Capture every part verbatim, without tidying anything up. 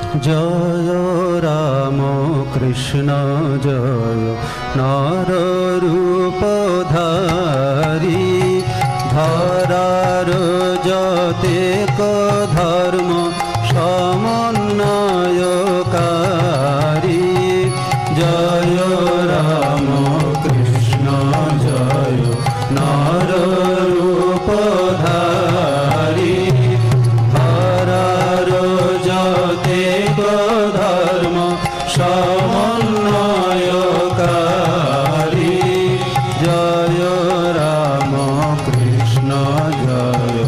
জয় রাম কৃষ্ণ জয় নররূপধারী ধরার যতেক ধর্ম সমন্বয়কারী জয় রাম কৃষ্ণ জয় নররূপধারী ধরার যতেক ধর্ম সমন্বয়কারী জয় রাম কৃষ্ণ জয়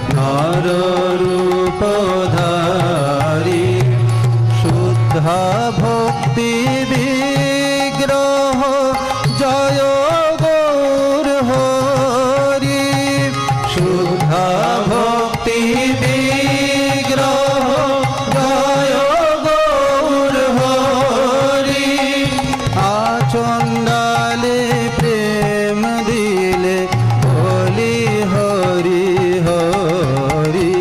নররূপধারী শুদ্ধা ভক্তি বিগ্রহ জয় গৌর হরি শুদ্ধা ভক্তি বিগ্রহ জয় গৌর হরি আচণ্ডালে প্রেম দিলে বলি হরি হরি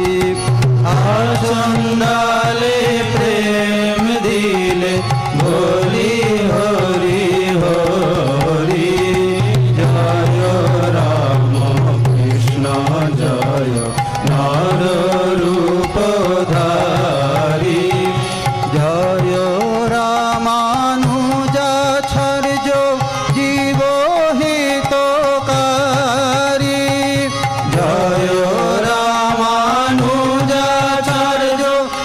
আচণ্ডালে প্রেম দিলে বলি হরি হরি জয় রাম কৃষ্ণ জয় নররূপধারী জয় রামানুজাচার্য জীবহিতকারী জয় রামানুজাচার্য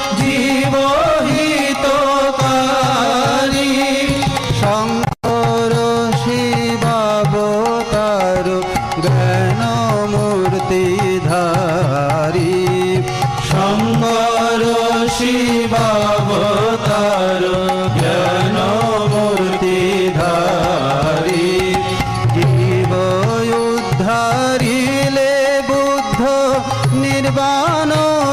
জীবহিতকারী শঙ্কর শিবাবতার জ্ঞানমূর্তিধারী শঙ্কর শিবাবতার জ্ঞানমূর্তিধারী জীব উদ্ধারিলে বুদ্ধ নির্বাণ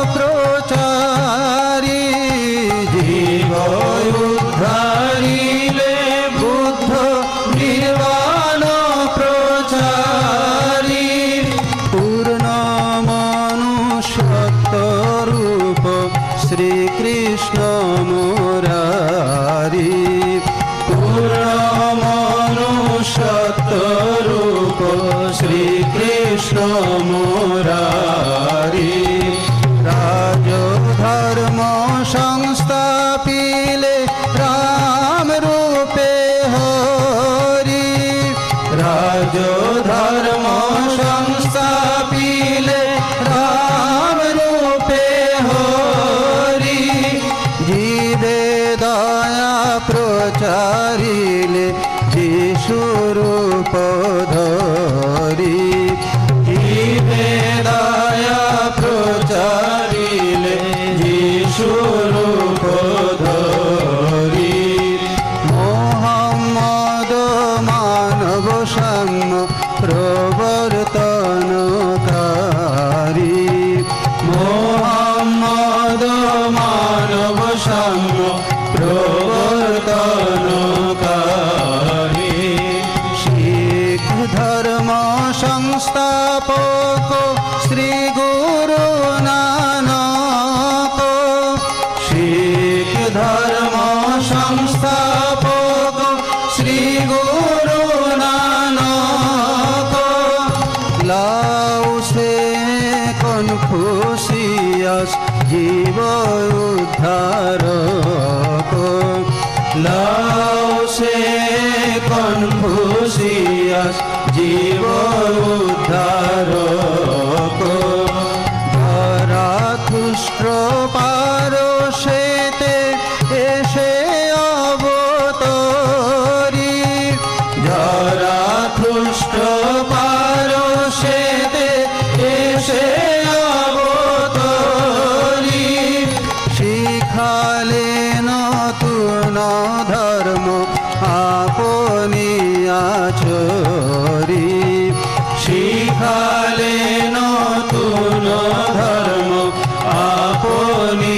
প্রচারী জীব উদ্ধারিলে বুদ্ধ নির্বাণ প্রচারী পূর্ণ মনুষ্যত্বরূপ শ্রীকৃষ্ণ মুরারি পূর্ণ মনুষ্যত্বরূপ শ্রীকৃষ্ণ মুরারি রাজধর্ম সংস্থাপিলে রাম রূপে হরি রাজধর্ম সংস্থাপিলে রাম রূপে হরি জীবে দয়া প্রচারিলে যিশু রূপ ধরি জীবে দয়া প্রচারিলে যিশু রূপ ধরি মোহাম্মদ মানব সাম্য প্রবর্তনকারী মোহাম্মদ মানব সাম্য প্রবর্তনকারী শিখ ধর্ম সংস্থাপক শ্রী গুরু নানক শিখ ধর্ম সংস্থাপক শ্রী গুরু নানক লাওসে কনফুসিয়াস জীব উদ্ধারক লাওসে কনফুসিয়াস জীব উদ্ধারক ধরাতুষ্ট্র পারশেতে এসে অবতরী ধরাতুষ্ট্র পারশেতে এসে অবতরী শিখালে নতুন ধর্ম আপনি আচরি শিখালে নতুন ধর্ম আপনি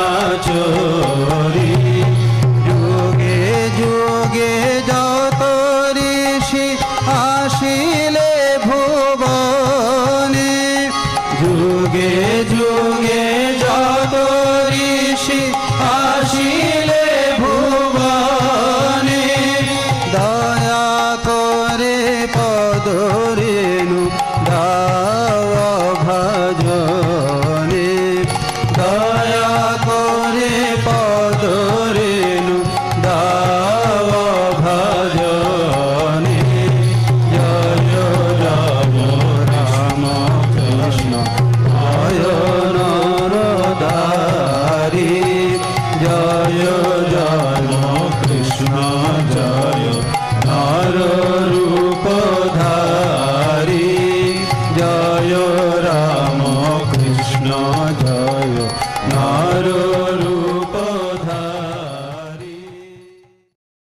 আচরি যুগে যুগে যত ঋষি আসিলে ভুবনে যুগে যুগে যত ঋষি ঋষি আসিলে ভুবনে দয়া করে পদরেণু দাও ভজন